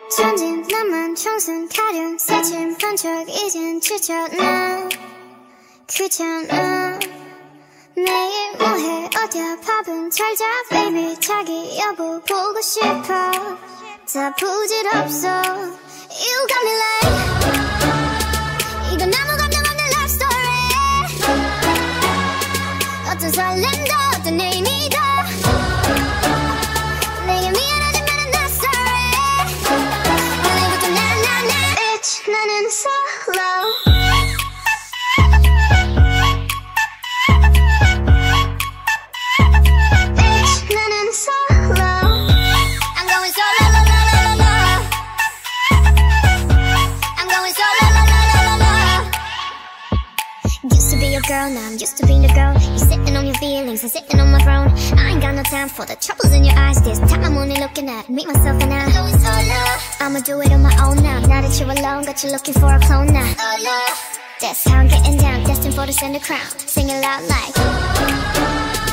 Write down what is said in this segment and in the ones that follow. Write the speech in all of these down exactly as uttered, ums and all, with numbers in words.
천진 나만 청순 가련 새침 번쩍 이젠 지쳤나 귀찮아 매일 뭐해 어디야 밥은 잘자 baby 자기 여보 보고 싶어 다 부질없어 You got me like 이건 아무 감정 없는 love story 어떤 설렘도 어떤 의미도 내게 미안하지만은 not sorry 오늘부터 나나나 Bitch 나는 solo Girl, now I'm used to being the girl. You sitting on your feelings and sitting on my throne. I ain't got no time for the troubles in your eyes. This time I'm only looking at me, myself and I. I'ma do it on my own now. Now that you're alone, got you looking for a clone now. That's how I'm getting down, destined for the center crown. Sing it loud like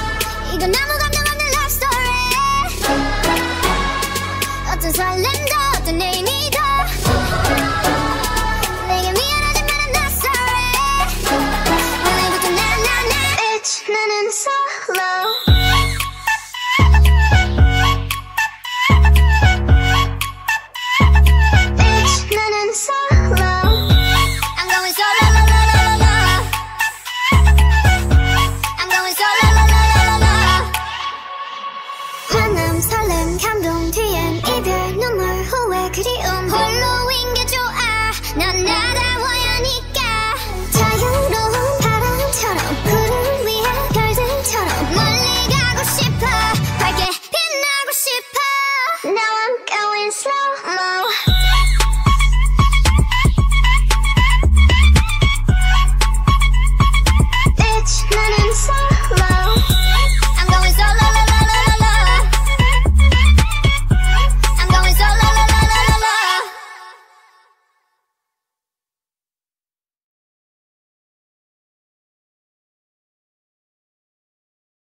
이건 아무 감정 없는 love story 어떤 설렘도